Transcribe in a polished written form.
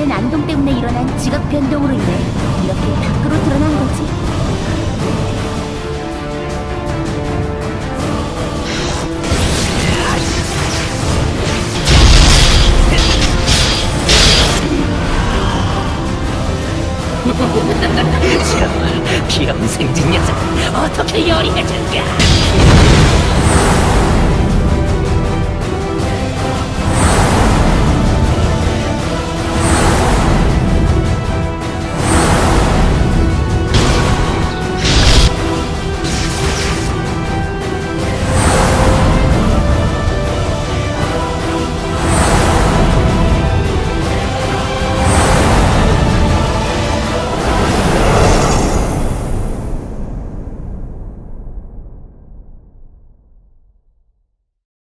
오랜 안동 때문에 일어난 지각 변동으로 인해 이렇게 밖으로 드러난 거지. 정말 비염생진 녀석 어떻게 요리해줄까?